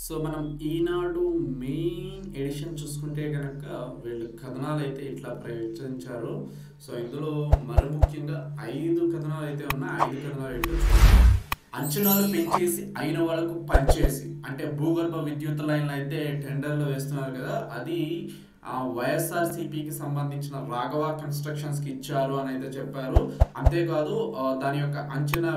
So మనం ఈనాడు main edition చూసుకుంటే కనుక వీళ్ళు కథనాలు అయితే ఇట్లా ప్రచురించారు. సో ఇందులో మరి ముఖ్యంగా 5 కథనాలు అయితే ఉన్నాయి. 5 కథనాలు ఏంటో చూద్దాం. అంచనాలు పెంచేసి అయిన వాళ్ళకు పనిచేసి, అంటే భూగర్భ విద్యుత్ లైన్లు అయితే టెండర్లు వేస్తున్నారు కదా, అది వైఎస్ఆర్సీపీకి సంబంధించిన రాఘవ కన్స్ట్రక్షన్స్కి ఇచ్చారు అని అయితే చెప్పారు. అంతేకాదు దాని యొక్క అంచనా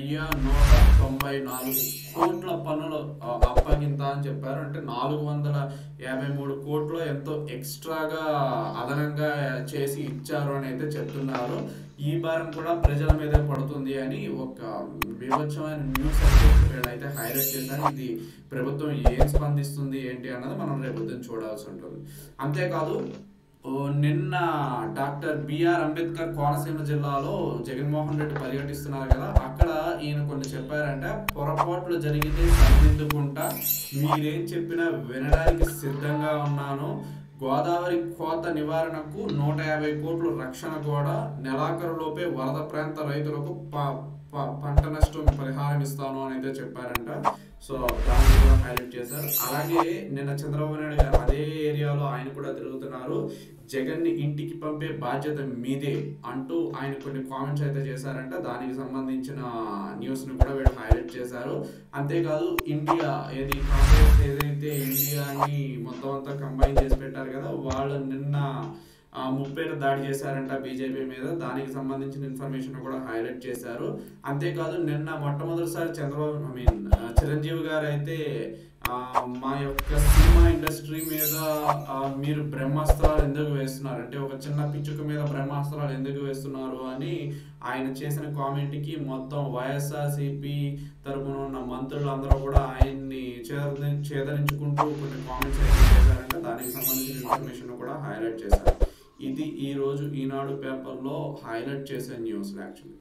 1194 కోట్ల పన్నులు అప్పగింత అని చెప్పారు. అంటే 453 కోట్లు ఎంతో ఎక్స్ట్రాగా అదనంగా చేసి ఇచ్చారు అని అయితే చెప్తున్నారు. ఈ భారం కూడా ప్రజల మీదే పడుతుంది అని ఒక వివచ్చమైన న్యూస్ అయితే హైలైట్ చేశారు. ఇది ప్రభుత్వం ఏం స్పందిస్తుంది ఏంటి అన్నది మనం రేపొద్దున చూడాల్సి ఉంటుంది. అంతేకాదు నిన్న డాక్టర్ బిఆర్ అంబేద్కర్ కోనసీమ జిల్లాలో జగన్మోహన్ రెడ్డి పర్యటిస్తున్నారు కదా, అక్కడ ఈయన కొన్ని చెప్పారంటే, పొరపాట్లు జరిగితే సరిదిద్దుకుంటా, మీరేం చెప్పినా వినడానికి సిద్ధంగా ఉన్నాను, గోదావరి కోత నివారణకు 150 కోట్లు రక్షణ కూడా, నెలాఖరులోపే వరద ప్రాంత రైతులకు పంట నష్టం పరిహారం ఇస్తాను అని అయితే చెప్పారంట. సో దాన్ని కూడా హైలైట్ చేశారు. అలాగే నిన్న చంద్రబాబు నాయుడు గారు అదే ఏరియాలో ఆయన కూడా తిరుగుతున్నారు. జగన్ని ఇంటికి పంపే బాధ్యత మీదే అంటూ ఆయన కొన్ని కామెంట్స్ అయితే చేశారంట. దానికి సంబంధించిన న్యూస్ని కూడా వీళ్ళు హైలైట్ చేశారు. అంతేకాదు ఇండియా కాంగ్రెస్ ఏదైతే ఇండియాని మొత్తం అంతా కంబైన్ చేసి పెట్టారు కదా, వాళ్ళు నిన్న 30 దాడి చేశారంట బీజేపీ మీద. దానికి సంబంధించిన ఇన్ఫర్మేషన్ కూడా హైలైట్ చేశారు. అంతేకాదు నిన్న మొట్టమొదటిసారి చిరంజీవి గారు అయితే మా యొక్క సినిమా ఇండస్ట్రీ మీద మీరు బ్రహ్మాస్త్రాలు ఎందుకు వేస్తున్నారు, అంటే ఒక చిన్న పిచ్చుక మీద బ్రహ్మాస్త్రాలు ఎందుకు వేస్తున్నారు అని ఆయన చేసిన కామెంట్కి మొత్తం వైఎస్ఆర్సీపీ తరపున ఉన్న మంత్రులు అందరూ కూడా ఆయన్ని చేదరించుకుంటూ కొన్ని కామెంట్స్ అయితే చేశారంటే దానికి సంబంధించిన ఇన్ఫర్మేషన్ కూడా హైలైట్ చేశారు. ఇది ఈరోజు ఈనాడు పేపర్లో హైలైట్ చేసే news actually.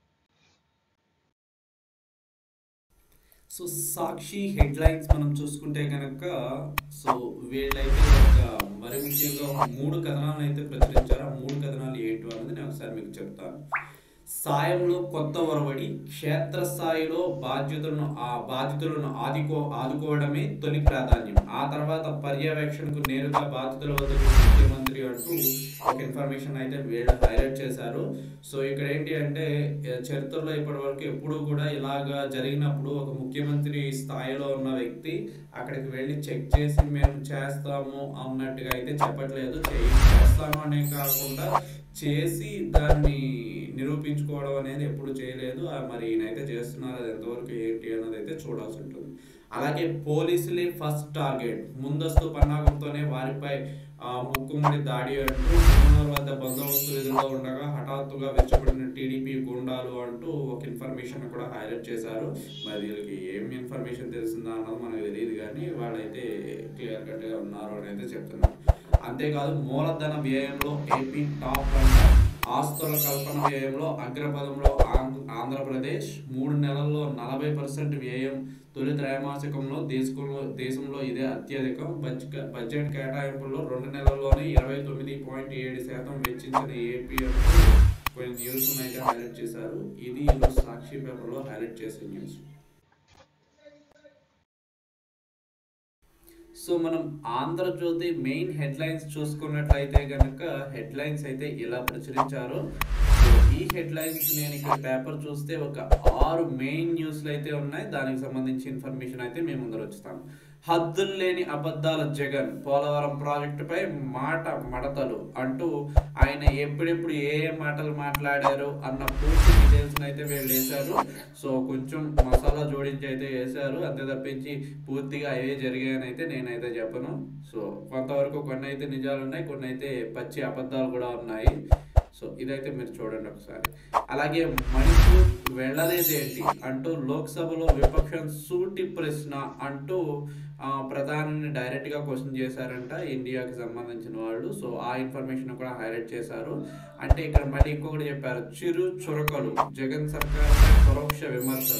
So Sakshi headlines మనం చూసుకుంటే కనుక, సో వీళ్ళైతే మరి ముఖ్యంగా 3 కథనాలను అయితే ప్రచురించారు. ఆ 3 కథనాలు ఏంటో అన్నది నేను ఒకసారి మీకు చెప్తాను. సాయంలో కొత్త ఒరవడి, క్షేత్రస్థాయిలో బాధితులను ఆదుకోవడమే తొలి ప్రాధాన్యం, ఆ తర్వాత పర్యవేక్షణకు నేరుగా బాధితుల వద్దకు ముఖ్యమంత్రి అంటూ ఒక ఇన్ఫర్మేషన్ అయితే వీళ్ళు హైలైట్ చేశారు. సో ఇక్కడ ఏంటి అంటే, చరిత్రలో ఇప్పటి వరకు ఎప్పుడూ కూడా ఇలాగా జరిగినప్పుడు ఒక ముఖ్యమంత్రి స్థాయిలో ఉన్న వ్యక్తి అక్కడికి వెళ్ళి చెక్ చేసి మేము చేస్తాము అన్నట్టుగా అయితే చెప్పట్లేదు. చేస్తాము అనే కాకుండా చేసి దాన్ని నిరూపించుకోవడం అనేది ఎప్పుడు చేయలేదు. మరి ఈయనైతే చేస్తున్నారు, అది ఎంతవరకు ఏంటి అన్నది అయితే చూడాల్సి ఉంటుంది. అలాగే పోలీసులే ఫస్ట్ టార్గెట్, ముందస్తు పన్నాగంతోనే వారిపై ముక్కుముడి దాడి అంటూ వద్ద బందోబస్తు విధుల్లో ఉండగా హఠాత్తుగా వెచ్చబడిన టీడీపీ గుండాలు అంటూ ఒక ఇన్ఫర్మేషన్ కూడా హైలైట్ చేశారు. మరి వీళ్ళకి ఏం ఇన్ఫర్మేషన్ తెలిసిందా అన్నది మనకు తెలియదు, కానీ వాళ్ళైతే క్లియర్ కట్గా ఉన్నారు అని అయితే చెప్తున్నారు. అంతేకాదు మూలధన వ్యయంలో ఏపీ టాప్ అంట, ఆస్తుల కల్పన వ్యయంలో అగ్రపదంలో ఆంధ్రప్రదేశ్, 3 నెలల్లో 40% వ్యయం, తొలి త్రైమాసికంలో దేశంలో ఇదే అత్యధికం, బడ్జెట్ కేటాయింపుల్లో 2 నెలల్లోనే 29.7% వెచ్చించిన ఏపీ అంటూ కొన్ని న్యూస్ అయితే హైలైట్ చేశారు. ఇది ఈరోజు సాక్షి పేపర్లో హైలైట్ చేసే న్యూస్. సో మనం ఆంధ్రజ్యోతి మెయిన్ హెడ్లైన్స్ చూసుకున్నట్లయితే కనుక హెడ్లైన్స్ అయితే ఇలా ప్రచురించారు. ఈ హెడ్లైన్స్ నేను ఇక్కడ పేపర్ చూస్తే ఒక 6 మెయిన్ న్యూస్లు అయితే ఉన్నాయి. దానికి సంబంధించి ఇన్ఫర్మేషన్ అయితే మేము ముందర వచ్చుతాం. హద్దులు లేని అబద్ధాల జగన్, పోలవరం ప్రాజెక్టుపై మడతలు అంటూ ఆయన ఎప్పుడెప్పుడు ఏ మాటలు మాట్లాడారు అన్న పూర్తి డీటెయిల్స్ అయితే వీళ్ళు వేశారు. సో కొంచెం మసాలా జోడించి అయితే వేశారు, అంతే తప్పించి పూర్తిగా అవే జరిగాయని అయితే నేనైతే చెప్పను. సో కొంతవరకు కొన్ని అయితే నిజాలు ఉన్నాయి, కొన్ని అయితే పచ్చి అబద్ధాలు కూడా ఉన్నాయి. సో ఇదైతే మీరు చూడండి ఒకసారి. అలాగే మణిపూర్ వెళ్ళలేదేంటి అంటూ లోక్సభలో విపక్షం సూటి ప్రశ్న అంటూ ప్రధానిని డైరెక్ట్గా క్వశ్చన్ చేశారంట ఇండియాకి సంబంధించిన వాళ్ళు. సో ఆ ఇన్ఫర్మేషన్ కూడా హైలైట్ చేశారు. అంటే ఇక్కడ మళ్ళీ ఇంకొకటి చెప్పారు, చిరు చురకలు, జగన్ సర్కార్ పరోక్ష విమర్శలు,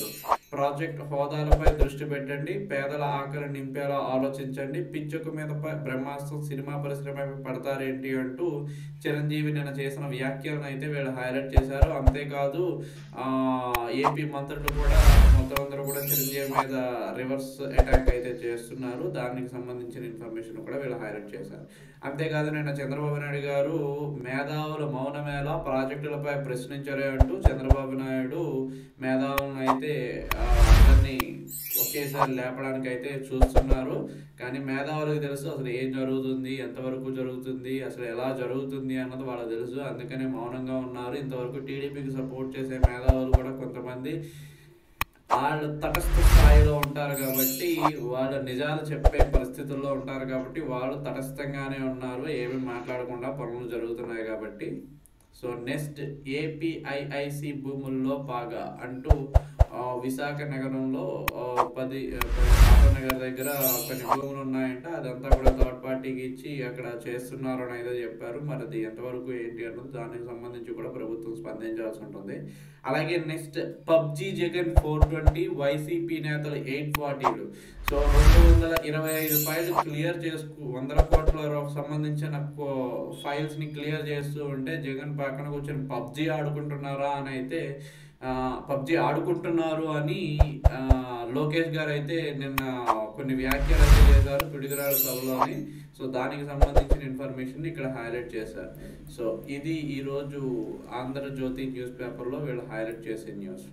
ప్రాజెక్ట్ హోదాలపై దృష్టి పెట్టండి, పేదల ఆకలి నింపేలా ఆలోచించండి, పిచ్చుక మీద బ్రహ్మాస్త్రం సినిమా పరిశ్రమపై పడతారేంటి అంటూ చిరంజీవి నిన్న చేసిన వ్యాఖ్యలను అయితే వీళ్ళు హైలైట్ చేశారు. అంతేకాదు ఏపీ మంత్రులు కూడా మొత్తం అందరూ కూడా చిరంజీవి మీద రివర్స్ అటాక్ అయితే చేస్తున్నారు. దానికి సంబంధించిన ఇన్ఫర్మేషన్ కూడా వీళ్ళు హైలైట్ చేశారు. అంతేకాదు నిన్న చంద్రబాబు నాయుడు గారు మేధావుల మౌనమేళ ప్రాజెక్టులపై ప్రశ్నించరే అంటూ చంద్రబాబు నాయుడు మేధావులను అయితే అందరినీ ఒకేసారి లేపడానికి అయితే చూస్తున్నారు. కానీ మేధావులకు తెలుసు అసలు ఏం జరుగుతుంది, ఎంతవరకు జరుగుతుంది, అసలు ఎలా జరుగుతుంది అన్నది వాళ్ళకి తెలుసు. అందుకనే మౌనంగా ఉన్నారు. ఇంతవరకు టీడీపీకి సపోర్ట్ చేసే మేధావులు కూడా కొంతమంది వాళ్ళు తటస్థ స్థాయిలో ఉంటారు కాబట్టి, వాళ్ళు నిజాలు చెప్పే పరిస్థితుల్లో ఉంటారు కాబట్టి వాళ్ళు తటస్థంగానే ఉన్నారు, ఏమి మాట్లాడకుండా పనులు జరుగుతున్నాయి కాబట్టి. సో నెక్స్ట్ ఏపీఐఐసి భూముల్లో పాగా అంటూ విశాఖ నగరంలో 10 నగర్ దగ్గర కొన్ని భూములు ఉన్నాయంట. అదంతా కూడా థర్డ్ పార్టీకి ఇచ్చి అక్కడ చేస్తున్నారు అని అయితే చెప్పారు. మరి అది ఎంతవరకు ఏంటి అన్నది దానికి సంబంధించి కూడా ప్రభుత్వం స్పందించాల్సి ఉంటుంది. అలాగే నెక్స్ట్ పబ్జీ జగన్ 420, వైసీపీ నేతలు 840. సో 225 ఫైల్ క్లియర్ చేసుకు 100 కోట్ల సంబంధించిన ఫైల్స్ ని క్లియర్ చేస్తూ ఉంటే జగన్ పక్కన కూర్చొని పబ్జీ ఆడుకుంటున్నారా అని అయితే పబ్జీ ఆడుకుంటున్నారు అని లోకేష్ గారు అయితే నిన్న కొన్ని వ్యాఖ్యలు అయితే చేశారు పిడుగురాళ్ళ సభలోని. సో దానికి సంబంధించిన ఇన్ఫర్మేషన్ ఇక్కడ హైలైట్ చేశారు. సో ఇది ఈరోజు ఆంధ్రజ్యోతి న్యూస్ పేపర్లో వీళ్ళు హైలైట్ చేసే న్యూస్.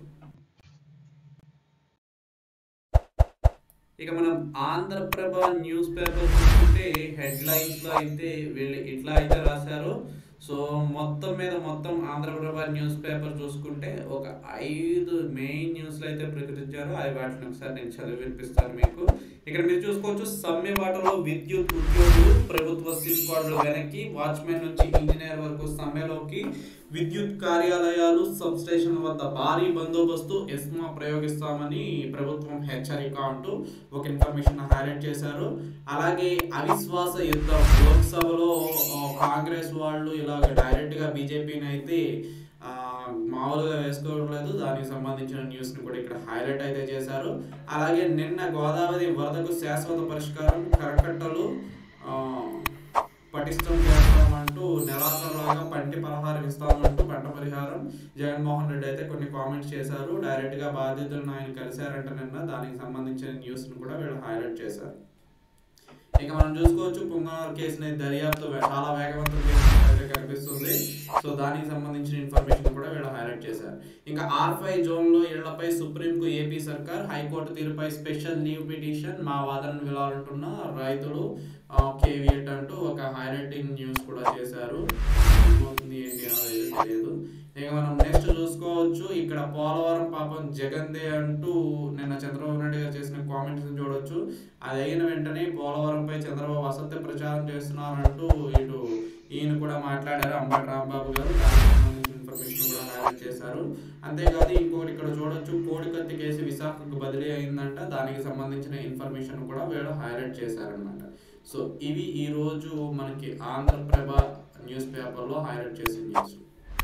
ఇక మనం ఆంధ్రప్రభ న్యూస్ పేపర్ చూసుకుంటే హెడ్లైన్స్లో అయితే వీళ్ళు ఇట్లా అయితే రాశారు. సో మొత్తం ఆంధ్రప్రభ న్యూస్ పేపర్ చూసుకుంటే ఒక 5 మెయిన్ న్యూస్లు అయితే ప్రకటించారు. అవి వాటిని ఒకసారి నేను చదివి వినిపిస్తాను మీకు. ఇక్కడ మీరు చూసుకోవచ్చు, సమ్మె బాటలో విద్యుత్ ఉద్యోగులు, ప్రభుత్వ సిమ్ కార్డులు వెనక్కి, వాచ్మెన్ నుంచి ఇంజనీర్ వరకు సమ్మెలోకి, విద్యుత్ కార్యాలయాలు, సబ్ స్టేషన్ల వద్ద భారీ బందోబస్తు, ఎస్మా ప్రయోగిస్తామని ప్రభుత్వం హెచ్చరిక అంటూ ఒక ఇన్ఫర్మేషన్ హైలైట్ చేశారు. అలాగే అవిశ్వాస యుద్ధం, లోక్సభలో కాంగ్రెస్ వాళ్ళు ఇలాగ డైరెక్ట్గా బీజేపీని అయితే మామూలుగా వేసుకోవట్లేదు. దానికి సంబంధించిన న్యూస్ని కూడా ఇక్కడ హైలైట్ అయితే చేశారు. అలాగే నిన్న గోదావరి వరదకు శాశ్వత పరిష్కారం, కరకట్టలు పటిష్టం చేస్తామంటూ నెలాఖరులాగా పంటి పరిహారం ఇస్తామంటూ పంట పరిహారం జగన్మోహన్ రెడ్డి అయితే కొన్ని కామెంట్స్ చేశారు. డైరెక్ట్గా బాధితులను ఆయన కలిశారంట నిన్న. దానికి సంబంధించిన న్యూస్ని కూడా వీళ్ళు హైలైట్ చేశారు. ఇక మనం చూసుకోవచ్చు, పుంగనూరు కేసుని దర్యాప్తు చాలా వేగవంతం చేసినట్టు కనిపిస్తుంది. సో దానికి సంబంధించిన ఇన్ఫర్మేషన్ కూడా వీళ్ళు హైలైట్ చేశారు. ఇంకా R5 జోన్లో ఇళ్లపై సుప్రీంకు ఏపీ సర్కార్, హైకోర్టు తీరుపై స్పెషల్ లీవ్ పిటిషన్, మా వాదనను వినాలంటున్న రైతులు కేవియట్ అంటూ ఒక హైలైటింగ్ న్యూస్ కూడా చేశారు. ఏంటి అనేది తెలియదు. ఇక మనం నెక్స్ట్ చూసుకోవచ్చు, ఇక్కడ పోలవరం పాపం జగన్దే అంటూ నిన్న చంద్రబాబు నాయుడు గారు చేసిన కామెంట్స్ చూడవచ్చు. అది అయిన వెంటనే పోలవరంపై చంద్రబాబు అసత్య ప్రచారం చేస్తున్నారంటూ ఇటు ఈయన కూడా మాట్లాడారు, అంబటి రాంబాబు గారు. దానికి సంబంధించిన ఇన్ఫర్మేషన్ కూడా హైలైట్ చేశారు. అంతేకాదు ఇంకొకటి ఇక్కడ చూడొచ్చు, కోడికత్తి కేసు విశాఖకు బదిలీ అయిందంట. దానికి సంబంధించిన ఇన్ఫర్మేషన్ కూడా వీళ్ళు హైలైట్ చేశారనమాట. సో ఇవి ఈరోజు మనకి ఆంధ్రప్రభ న్యూస్ పేపర్లో హైలైట్ చేసిన న్యూస్.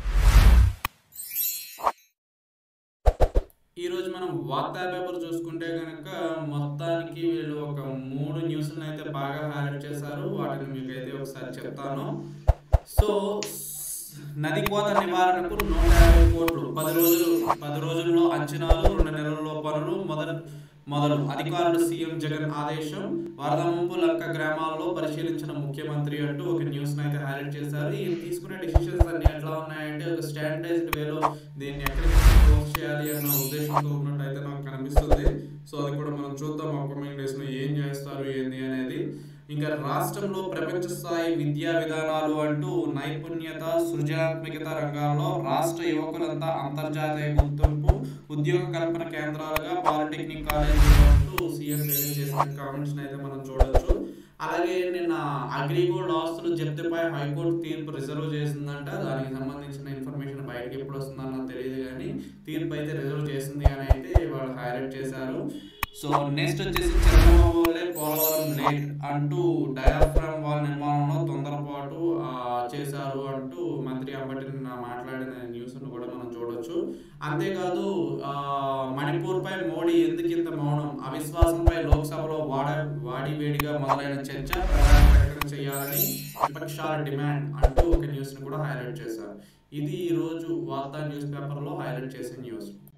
ఈరోజు మనం వార్తా పేపర్ చూసుకుంటే కనుక మొత్తానికి వీళ్ళు ఒక 3 న్యూస్లను అయితే బాగా హైలైట్ చేశారు. వాటిని మీకు అయితే ఒకసారి చెప్తాను. సో నది కోత నివారణకు 150 కోట్లు, 10 రోజుల్లో అంచనాలు, 2 నెలల్లో పనులు మొదలు అధికారులు, సీఎం జగన్ ఆదేశం, వరద ముంపు లంక గ్రామాల్లో పరిశీలించిన ముఖ్యమంత్రి అంటూ ఒక న్యూస్ అయితే హైలైట్ చేశారు. ఈ తీసుకునే డిసిషన్స్ అన్ని ఎట్లా ఉన్నాయంటే ఒక స్టాండర్డైజ్డ్ వేలో దీన్ని ఎక్కడికి క్లోజ్ చేయాలి అన్న ఉద్దేశంతో ఉన్నట్టు అయితే నాకు కనిపిస్తుంది. సో అది కూడా మనం చూద్దాం అప్కమింగ్ డేస్ లో ఏం చేస్తారు ఏంది అనేది. ఇంకా రాష్ట్రంలో ప్రపంచ స్థాయి విద్యా విధానాలు అంటూ నైపుణ్యత, సృజనాత్మకత రంగాల్లో రాష్ట్ర యువకులంతా అంతర్జాతీయ గుర్తింపు, ఉద్యోగ కల్పన కేంద్రాలుగా పాలిటెక్నిక్ కాలేజీలు అంటూ సీఎం జగన్ చేసిన కామెంట్స్ అయితే మనం చూడొచ్చు. అలాగే నిన్న అగ్రిగోల్డ్ ఆస్తులు జప్తిపై హైకోర్టు తీర్పు రిజర్వ్ చేసిందంట. దానికి సంబంధించిన ఇన్ఫర్మేషన్ బయటకి ఎప్పుడు వస్తుందన్నది తెలియదు, కానీ తీర్పు అయితే రిజర్వ్ చేసింది అని అయితే వాళ్ళు హైలైట్ చేశారు. సో నెక్స్ట్ వచ్చేసి చంద్రబాబు వల్లే పోలవరం లేట్ అంటూ డయాఫ్రామ్ వాల్ నిర్మాణంలో తొందరపాటు చేశారు అంటూ మంత్రి అంబటి మాట్లాడిన న్యూస్ ను కూడా మనం చూడొచ్చు. అంతేకాదు మణిపూర్ పై మోడీ ఎందుకు ఇంత మౌనం, అవిశ్వాసంపై లోక్సభలో వాడివేడిగా మొదలైన చర్చ ప్రకటన చేయాలని విపక్షాల డిమాండ్ అంటూ ఒక న్యూస్ ను కూడా హైలైట్ చేశారు. ఇది ఈ రోజు వార్తా న్యూస్ పేపర్ లో హైలైట్ చేసే న్యూస్.